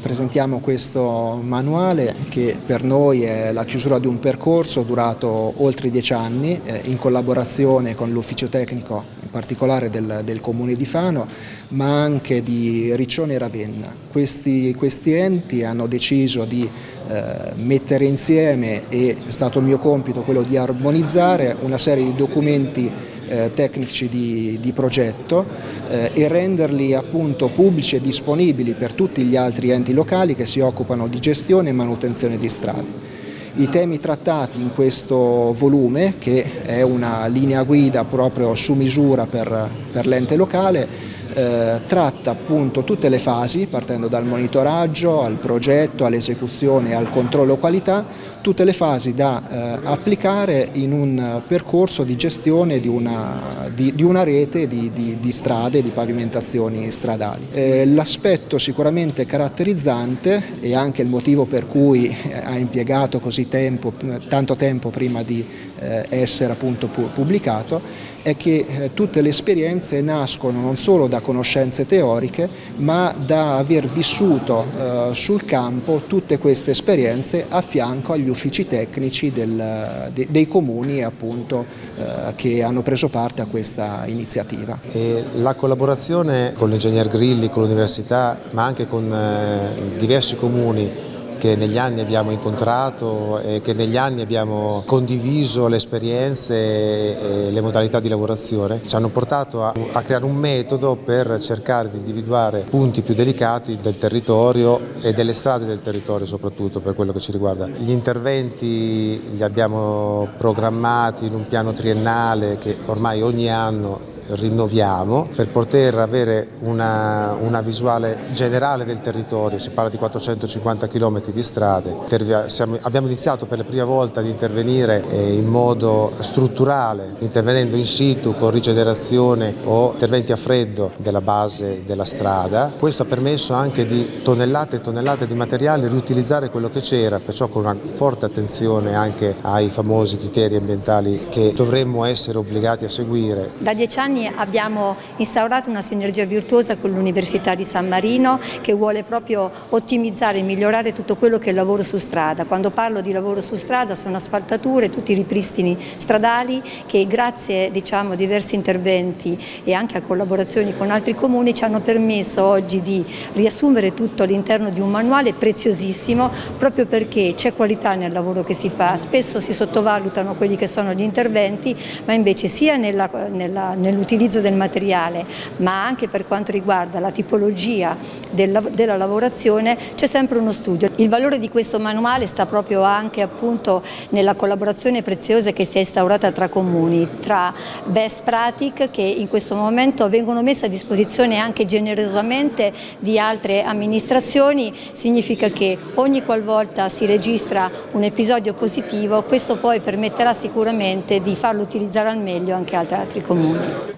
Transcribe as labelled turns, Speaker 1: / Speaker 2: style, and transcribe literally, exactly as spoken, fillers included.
Speaker 1: Presentiamo questo manuale che per noi è la chiusura di un percorso durato oltre dieci anni eh, in collaborazione con l'ufficio tecnico, in particolare del, del Comune di Fano, ma anche di Riccione e Ravenna. Questi, questi enti hanno deciso di eh, mettere insieme, e è stato mio compito quello di armonizzare una serie di documenti Eh, tecnici di, di progetto eh, e renderli appunto pubblici e disponibili per tutti gli altri enti locali che si occupano di gestione e manutenzione di strade. I temi trattati in questo volume, che è una linea guida proprio su misura per, per l'ente locale, Eh, tratta appunto tutte le fasi, partendo dal monitoraggio al progetto, all'esecuzione e al controllo qualità, tutte le fasi da eh, applicare in un percorso di gestione di una, di, di una rete di, di, di strade, di pavimentazioni stradali. Eh, l'aspetto sicuramente caratterizzante, e anche il motivo per cui ha impiegato così tempo, tanto tempo prima di eh, essere appunto pubblicato, è che eh, tutte le esperienze nascono non solo da conoscenze teoriche, ma da aver vissuto eh, sul campo tutte queste esperienze a fianco agli uffici tecnici del, de, dei comuni appunto, eh, che hanno preso parte a questa iniziativa.
Speaker 2: E la collaborazione con l'ingegner Grilli, con l'università, ma anche con eh, diversi comuni che negli anni abbiamo incontrato e che negli anni abbiamo condiviso le esperienze e le modalità di lavorazione, ci hanno portato a, a creare un metodo per cercare di individuare punti più delicati del territorio e delle strade del territorio, soprattutto per quello che ci riguarda. Gli interventi li abbiamo programmati in un piano triennale che ormai ogni anno rinnoviamo per poter avere una, una visuale generale del territorio. Si parla di quattrocentocinquanta chilometri di strade. Siamo, abbiamo iniziato per la prima volta ad intervenire in modo strutturale, intervenendo in situ con rigenerazione o interventi a freddo della base della strada. Questo ha permesso anche di tonnellate e tonnellate di materiale riutilizzare quello che c'era, perciò con una forte attenzione anche ai famosi criteri ambientali che dovremmo essere obbligati a seguire.
Speaker 3: Da dieci anni abbiamo instaurato una sinergia virtuosa con l'Università di San Marino, che vuole proprio ottimizzare e migliorare tutto quello che è il lavoro su strada. Quando parlo di lavoro su strada sono asfaltature, tutti i ripristini stradali che grazie diciamo, a diversi interventi e anche a collaborazioni con altri comuni ci hanno permesso oggi di riassumere tutto all'interno di un manuale preziosissimo, proprio perché c'è qualità nel lavoro che si fa. Spesso si sottovalutano quelli che sono gli interventi, ma invece sia nella, nella, nell'utilizzo del materiale, ma anche per quanto riguarda la tipologia del, della lavorazione c'è sempre uno studio. Il valore di questo manuale sta proprio anche appunto nella collaborazione preziosa che si è instaurata tra comuni, tra best practice che in questo momento vengono messe a disposizione anche generosamente di altre amministrazioni. Significa che ogni qualvolta si registra un episodio positivo, questo poi permetterà sicuramente di farlo utilizzare al meglio anche altri, altri comuni.